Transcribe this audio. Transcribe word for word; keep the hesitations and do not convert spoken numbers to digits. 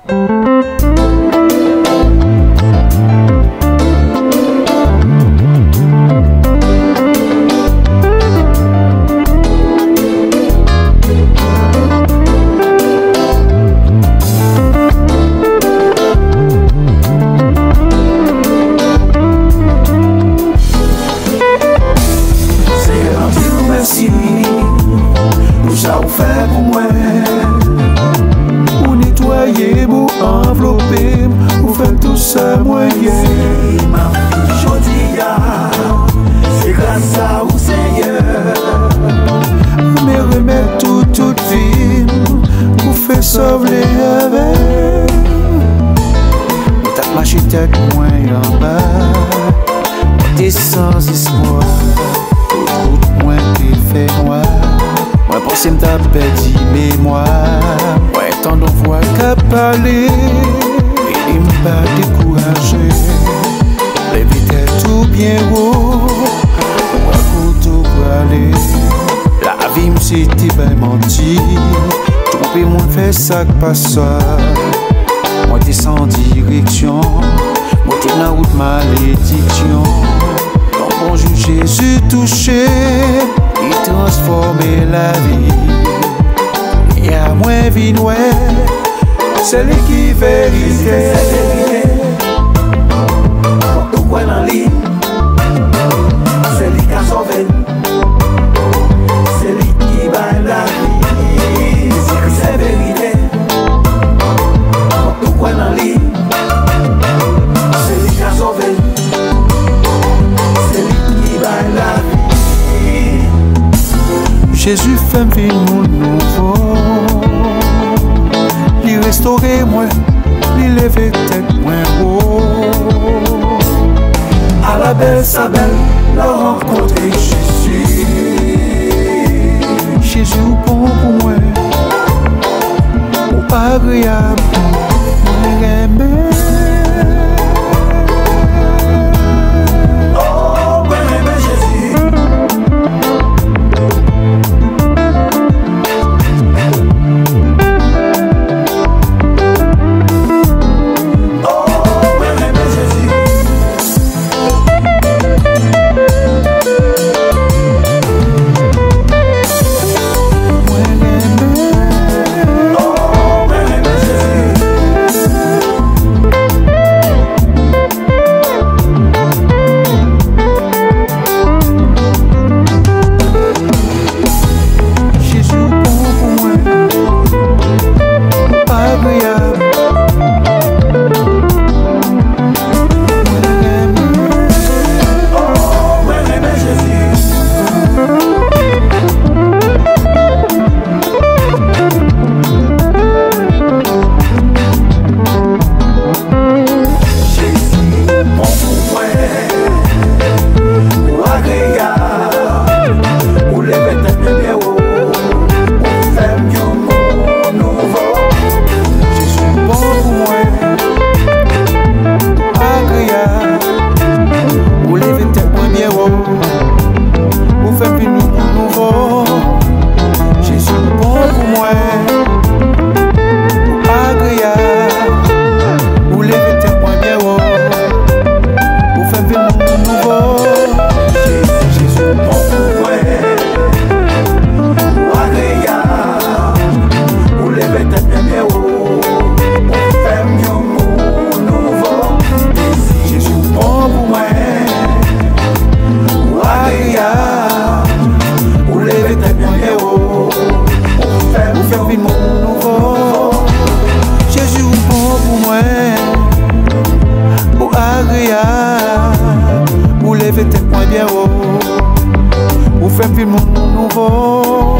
Tout ça vous fait pour moi. Vous nettoyez, vous enveloppez, vous faites tout ça moyen. C'est ma vie jodia, c'est grâce à vous Seigneur. Vous me remettez tout, toute vie, vous faites sauver avec. Vous tapez ma tête moins en bas, t'es sans espoir. Moi qui fait noir, moi pensais m'ta perdu mémoire. Moi tant de voix qu'à parler, et m'a découragé. L'éviter tout bien haut, moi pour tout aller. La vie m'était bien menti, tromper mon fait ça que passe. Moi t'es sans direction, moi t'es dans route malédiction. Bonjour Jésus touché, il transforme la vie. Et à moins vie noire, c'est lui qui vérité. Pourquoi dans l'île, c'est lui qui a sauvé. C'est lui qui bat la vie. C'est vérité. Pourquoi dans l'île, c'est lui qui a sauvé. Jésus fait vie nouveau, il restaure moi, il lève tête moins haut. À la belle sa belle, la rencontrer Jésus. Jésus bon pour moi, ou agréable, moi aimer. Vous faites un bien haut, vous faites un monde nouveau.